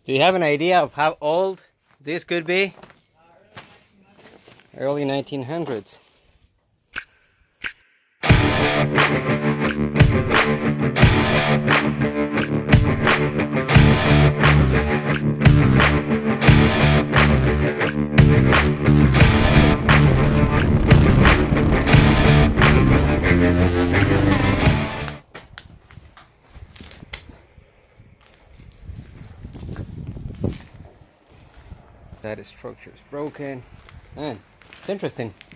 Do you have an idea of how old this could be? Early 1900s. That structure is broken, and it's interesting.